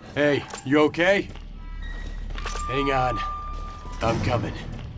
Hey, you okay? Hang on. I'm coming.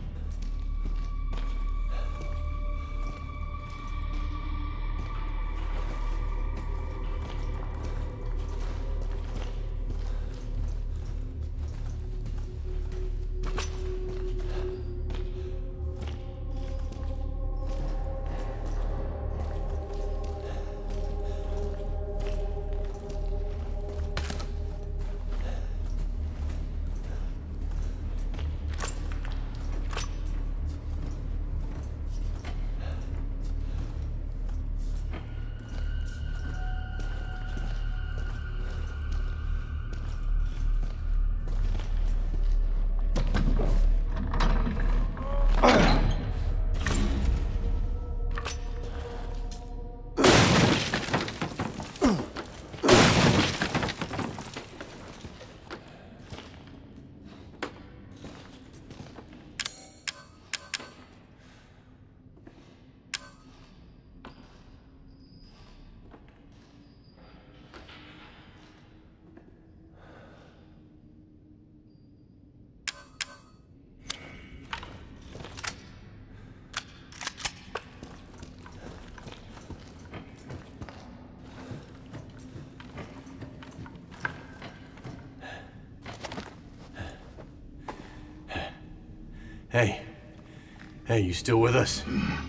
Hey. Hey, you still with us?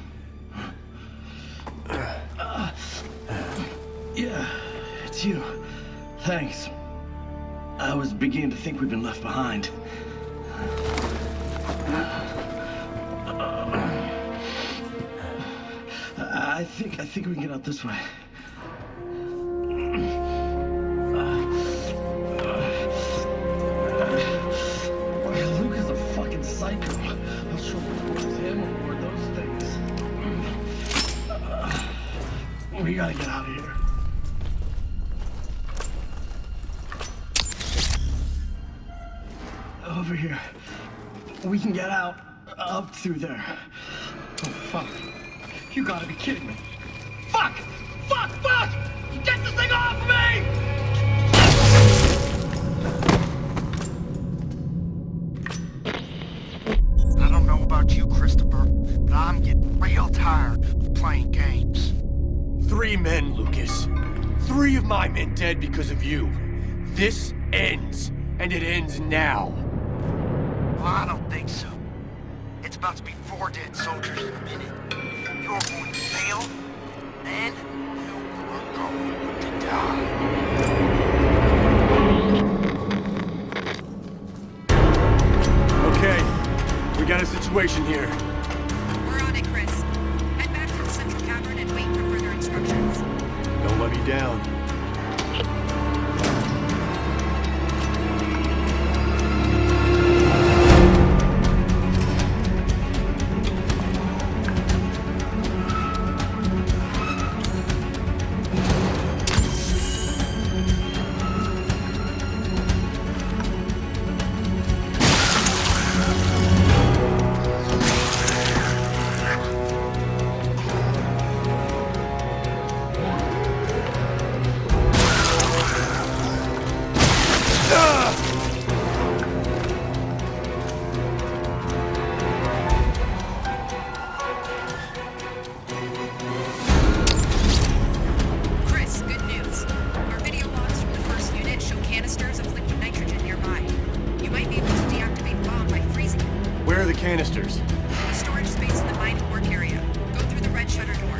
Yeah, it's you. Thanks. I was beginning to think we'd been left behind. I think we can get out this way. Luke is a fucking psycho. I'll show you it was him or those things. We gotta get out of here. Over here. We can get out up through there. Oh, fuck. You gotta be kidding me. Fuck! Fuck! Fuck! Get this thing off of me! I don't know about you, Christopher, but I'm getting real tired of playing games. 3 men, Lucas. 3 of my men dead because of you. This ends, and it ends now. Well, I don't think so. It's about to be 4 dead soldiers in a minute. You're going to fail, and you are going to die. Okay, we got a situation here. We're on it, Chris. Head back to the central cavern and wait for further instructions. Don't let me down. Where are the canisters? The storage space in the mining work area. Go through the red shutter door.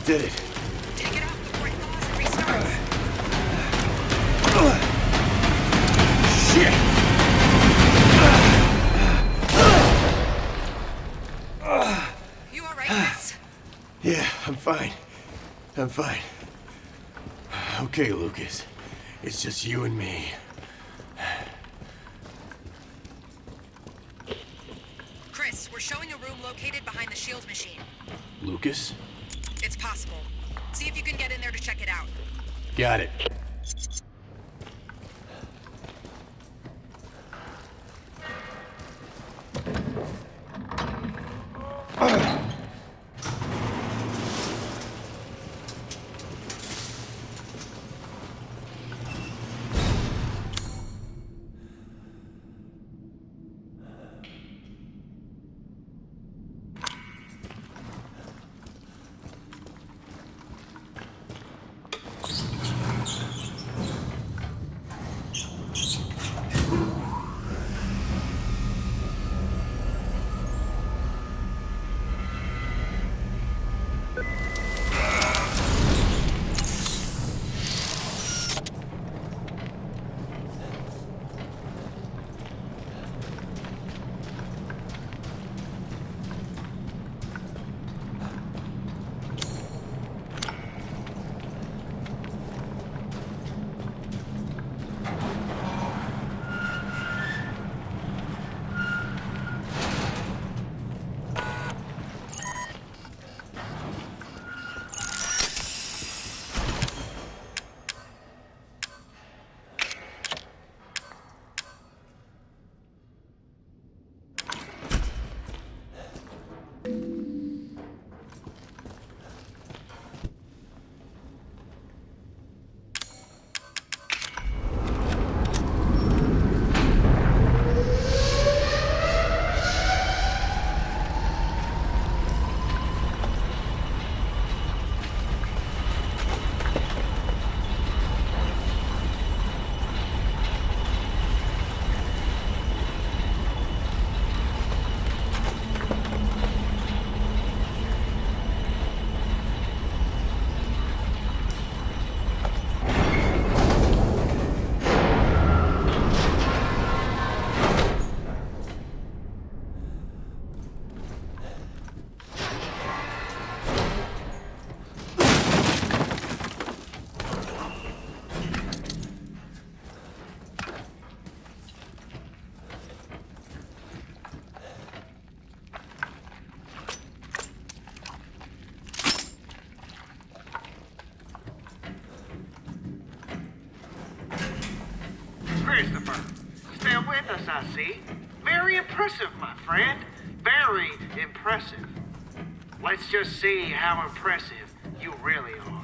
did it. Take it off before it thaws and restarts. Shit! You all right, Chris? Yeah, I'm fine. I'm fine. Okay, Lucas. It's just you and me. Chris, we're showing a room located behind the shield machine. Lucas? It's possible. See if you can get in there to check it out. Got it. Christopher, still with us, I see. Very impressive, my friend. Very impressive. Let's just see how impressive you really are.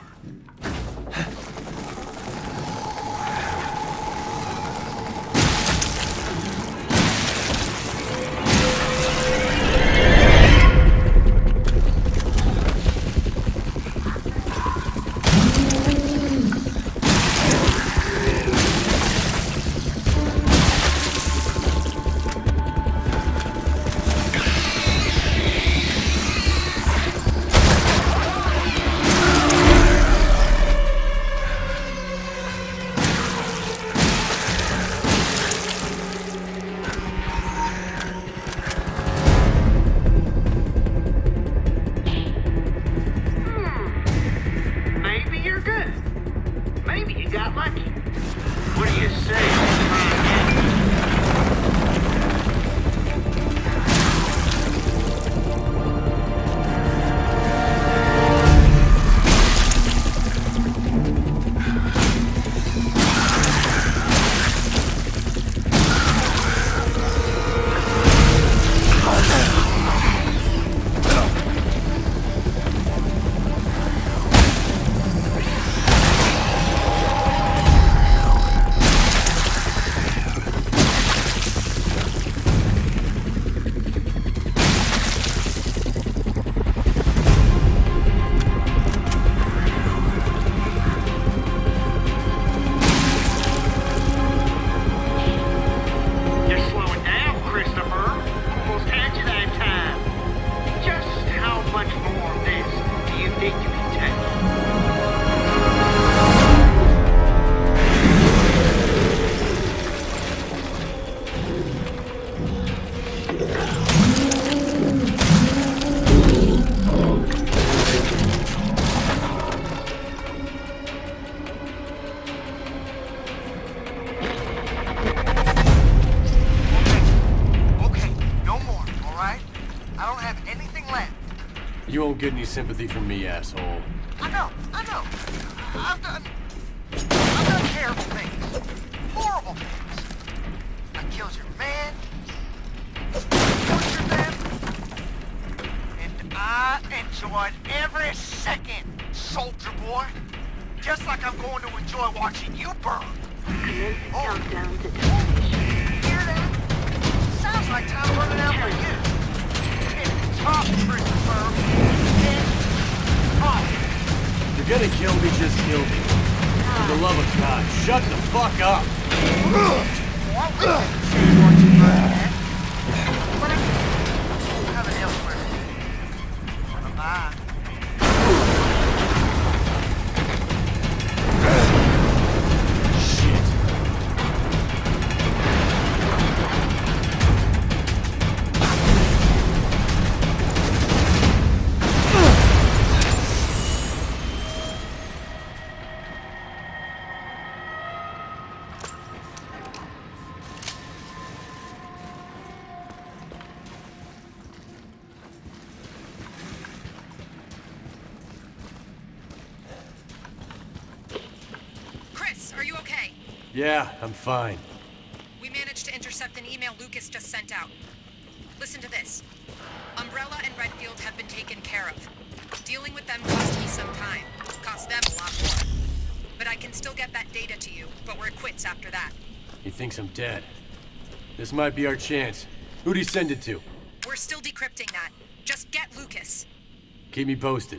You won't get any sympathy from me, asshole. I know. I've done terrible things. Horrible things. I killed your man. Tortured them. And I enjoyed every second, soldier boy. Just like I'm going to enjoy watching you burn. Countdown to detonation. Hear that? Sounds like time running out for you. Tip-top, Christopher. Tip-top. You're gonna kill me, just kill me. For the love of God, shut the fuck up! What we can see what you burn at. But I have it elsewhere to do. Bye-bye. Are you okay? Yeah, I'm fine. We managed to intercept an email Lucas just sent out. Listen to this. Umbrella and Redfield have been taken care of. Dealing with them cost me some time. Cost them a lot more. But I can still get that data to you, but we're quits after that. He thinks I'm dead. This might be our chance. Who'd he send it to? We're still decrypting that. Just get Lucas. Keep me posted.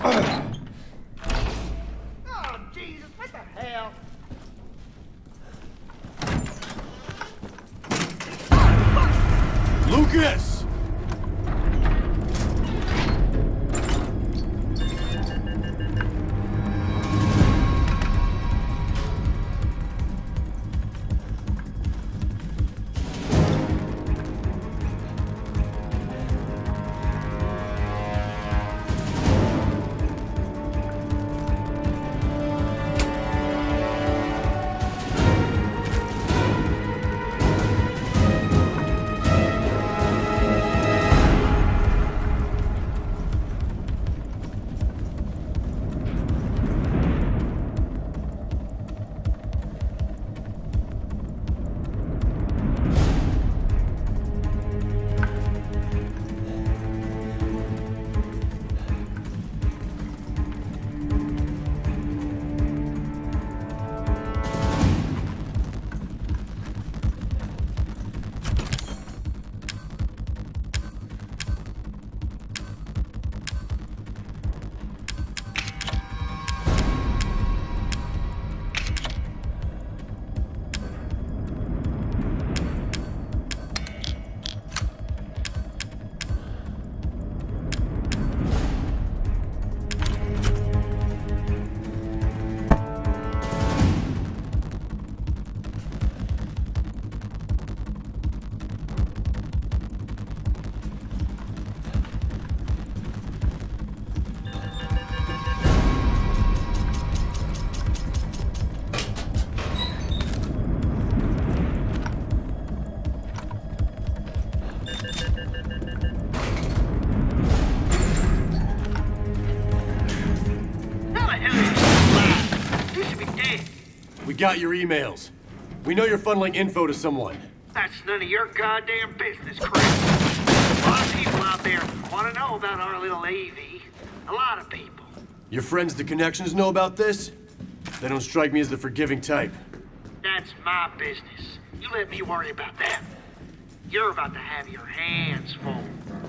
Oh, Jesus, what the hell? Lucas! We got your emails. We know you're funneling info to someone. That's none of your goddamn business, Chris. A lot of people out there want to know about our little AV. A lot of people. Your friends, the Connections, know about this? They don't strike me as the forgiving type. That's my business. You let me worry about that. You're about to have your hands full.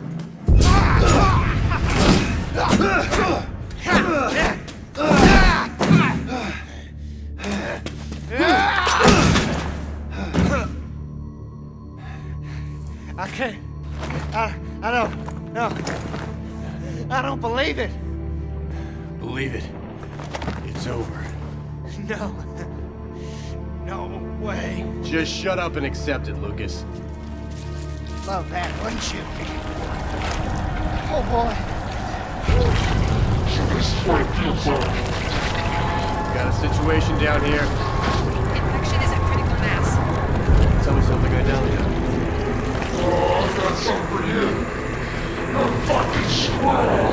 I can't. I don't. No. I don't believe it. Believe it. It's over. No. No way. Just shut up and accept it, Lucas. Love that, wouldn't you? Oh boy. Got a situation down here. Infection is at critical mass. Tell me something I don't. Oh, I've got something for you. A fucking squad.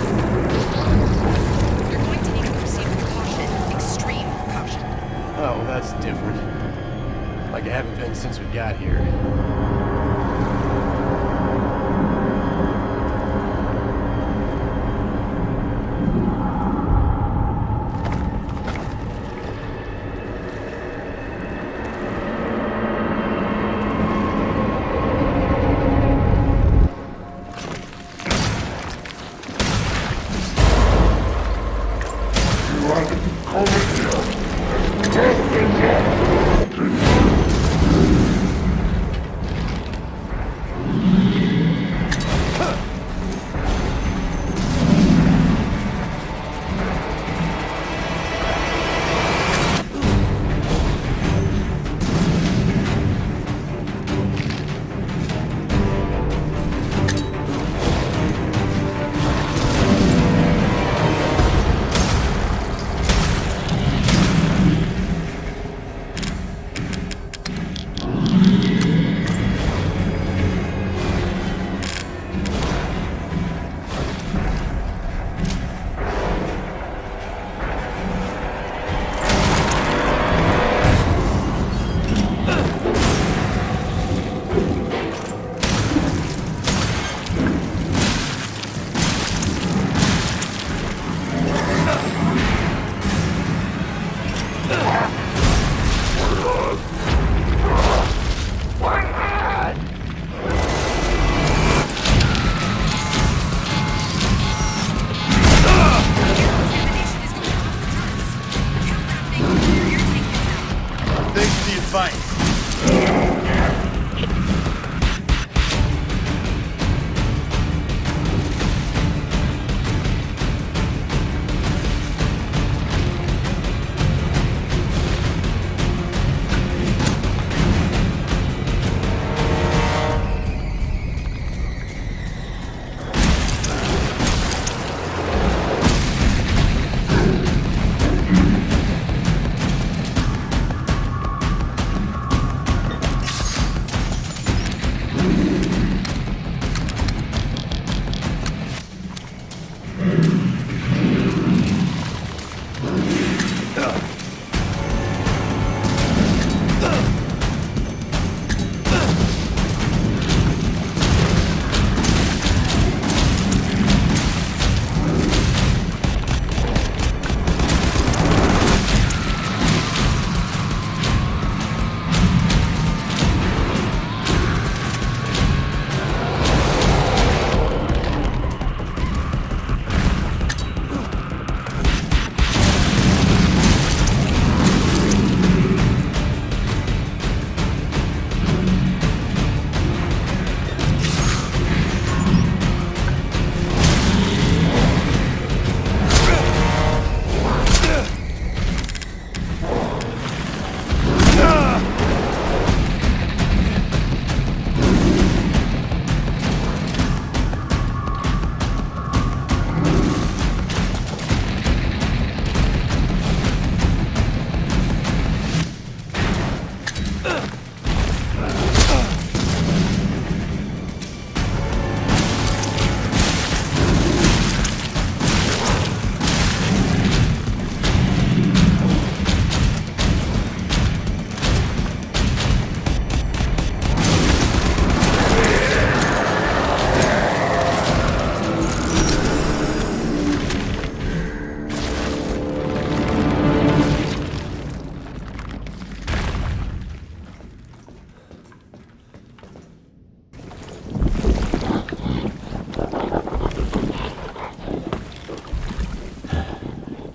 You're going to need to proceed with caution. Extreme caution. Oh, that's different. Like I haven't been since we got here.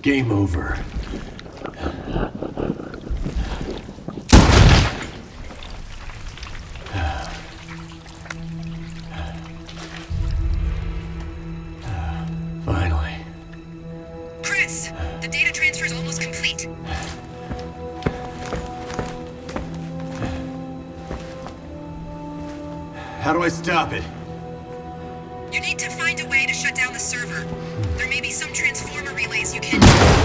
Game over. Finally. Chris, the data transfer is almost complete. How do I stop it? You need to find a way to shut down the server. There may be some transformer relays you can...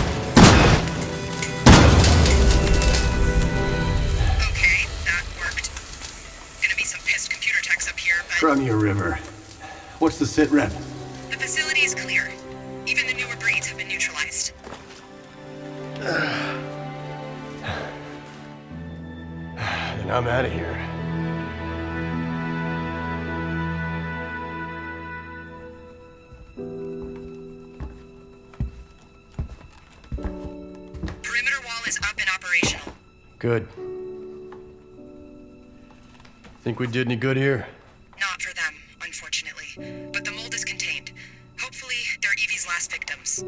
Okay, that worked. Gonna be some pissed computer techs up here, but... From your river. What's the sit rep? The facility is clear. Even the newer breeds have been neutralized. Then I'm out of here. Perimeter wall is up and operational. Good. Think we did any good here? Not for them, unfortunately. But the mold is contained. Hopefully, they're Evie's last victims.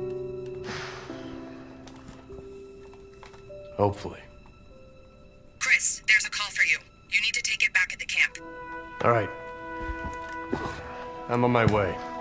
Hopefully. Chris, there's a call for you. You need to take it back at the camp. All right. I'm on my way.